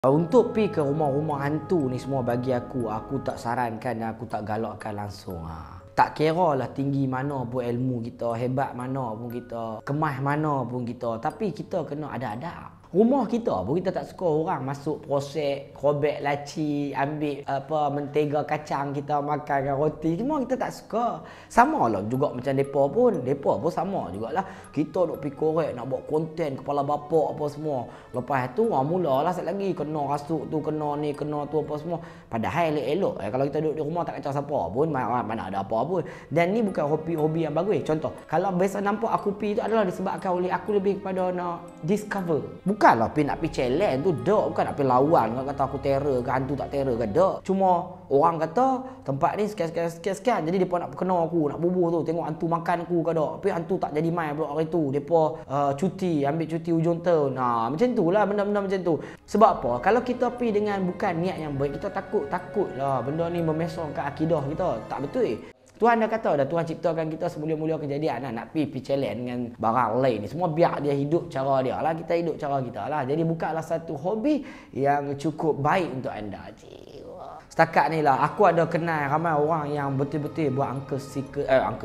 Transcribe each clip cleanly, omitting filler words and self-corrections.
Untuk pi ke rumah-rumah hantu ni semua bagi aku tak sarankan dan aku tak galakkan langsung. Tak kira lah tinggi mana pun ilmu kita, hebat mana pun kita, kemas mana pun kita, tapi kita kena ada adab. Rumah kita pun kita tak suka orang masuk prosek, robek laci, ambil mentega kacang kita makan dengan roti. Semua kita tak suka. Sama lah juga macam depa pun sama jugalah. Kita duk pergi korek nak buat konten kepala bapak apa semua. Lepas tu mulalah sekali lagi kena rasuk tu, kena ni, kena tu apa semua. Padahal elok-elok kalau kita duduk di rumah tak kacau siapa pun, mana ada apa pun. Dan ni bukan hobi-hobi yang bagus. Contoh, kalau biasa nampak aku pi tu adalah disebabkan oleh aku lebih kepada nak discover. Bukanlah nak pergi challenge tu, dok. Bukan nak pergi lawan. Orang kata aku terror ke, hantu tak terror ke, dok. Cuma orang kata tempat ni sekian. Jadi mereka nak kena aku, nak bubuh tu. Tengok hantu makan aku ke, dok. Tapi hantu tak jadi main pula hari tu. Mereka ambil cuti hujung tahun. Macam tu lah benda-benda macam tu. Sebab apa? Kalau kita pergi dengan bukan niat yang baik, kita takut lah benda ni memesongkan akidah kita. Tak betul. Tuhan dah kata dah, Tuhan ciptakan kita semulia-mulia kejadian nak pergi challenge dengan barang lain ni. Semua biar dia hidup cara dia lah, kita hidup cara kita lah. Jadi bukanlah satu hobi yang cukup baik untuk anda. Setakat ni lah, aku ada kenal ramai orang yang betul-betul buat uncle seeker,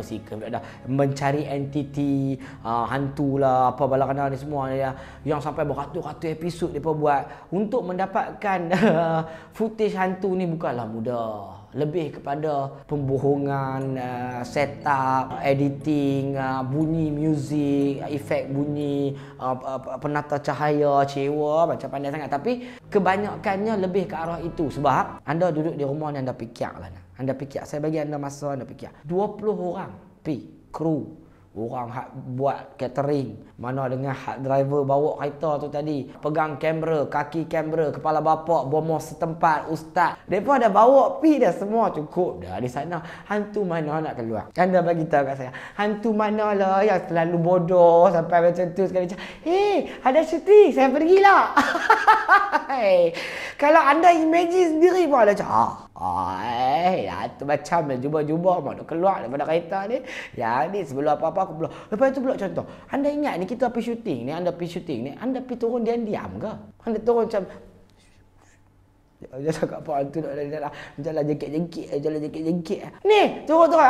mencari entiti, hantu lah, apa bala kena ni semua ya, yang sampai beratus-ratus episod mereka buat untuk mendapatkan footage hantu ni bukanlah mudah. Lebih kepada pembohongan, setup, editing, bunyi muzik, efek bunyi, penata cahaya, cewa, macam pandai sangat. Tapi kebanyakannya lebih ke arah itu. Sebab anda duduk di rumah ni anda fikir lah. Anda fikir, saya bagi anda masa anda fikir. 20 orang kru. Orang hak buat catering, mana dengan hak driver bawa kereta tu tadi, pegang kamera, kaki kamera, kepala bapak, bomoh setempat, ustaz. Mereka dah bawa pi dah semua cukup dah di sana. Hantu mana nak keluar? Anda bagi tahu kat saya. Hantu mana lah yang selalu bodoh sampai macam tu sekali macam, ada syuting, saya pergilah. Kalau anda imagine sendiri pun ada macam, tu macam jubah-jubah mau keluar daripada kereta ni. Yang ni sebelum apa-apa aku pula. Lepas tu pula contoh, anda ingat ni kita pergi syuting ni, anda pergi syuting ni, anda pergi turun diam-diam ke? Anda turun macam dia cakap apa hantu nak jalan jengkit. Ni, turun-turun.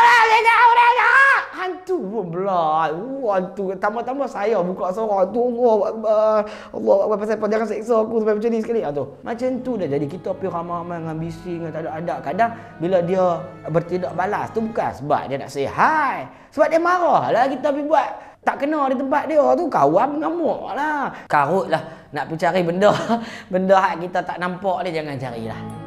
Hantu pun belah. Hantu. Tambah-tambah saya buka suara tu. Allah Akbar. Pasal jangan seksa aku sampai macam ni sekali. Macam tu dah. Jadi kita pergi ramai-ramai dengan bising, tak ada adab. Kadang bila dia bertindak balas tu bukan sebab dia nak say hi. Sebab dia marah lah kita pergi buat tak kena di tempat dia tu, kawan mengamuk lah. Karut lah nak pergi cari benda yang kita tak nampak ni, jangan carilah.